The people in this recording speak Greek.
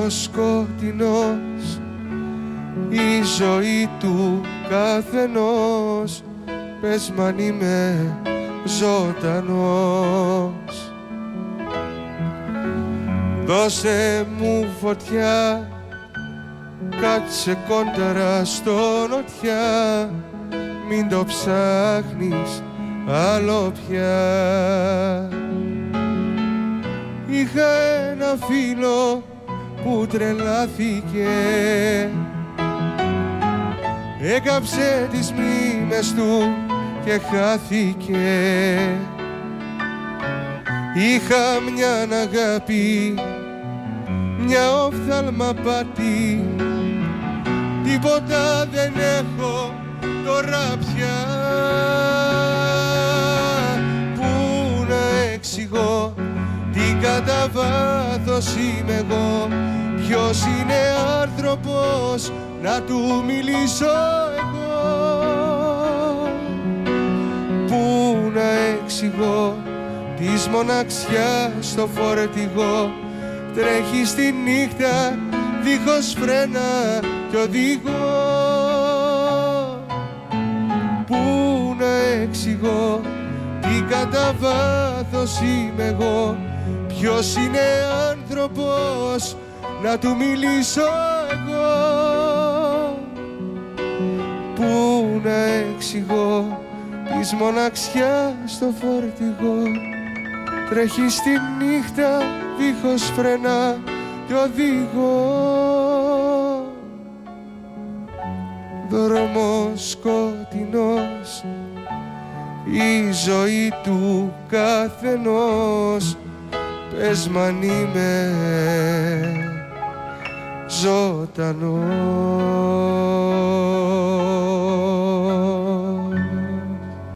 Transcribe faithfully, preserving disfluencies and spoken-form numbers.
δρόμος σκοτεινός, η ζωή του καθενός, πες μ' αν είμαι ζωντανός. Δώσε μου φωτιά, κάτσε κόντρα στο νοτιά, μην το ψάχνεις άλλο πια. Είχα ένα φίλο που τρελάθηκε, έκαψε τις μνήμες του και χάθηκε. Είχα μια αγάπη, μια οφθαλμα πάτη, τίποτα δεν έχω τώρα πια. Πού να εξηγώ τι κατά βάθος είμαι εγώ, ποιος είναι άνθρωπος να του μιλήσω εγώ. Πού να εξηγώ της μοναξιάς το φορτηγό, τρέχει στη νύχτα δίχως φρένα κι οδηγώ. Πού να εξηγώ τι κατά βάθος είμαι εγώ, ποιος είναι άνθρωπος να του μιλήσω εγώ. Πού να εξηγώ της μοναξιάς το φορτηγό, τρέχει στη νύχτα δίχως φρένα κι οδηγώ. Δρόμος σκοτεινός, η ζωή του καθενός, πες μ' αν είμαι ζωντανός.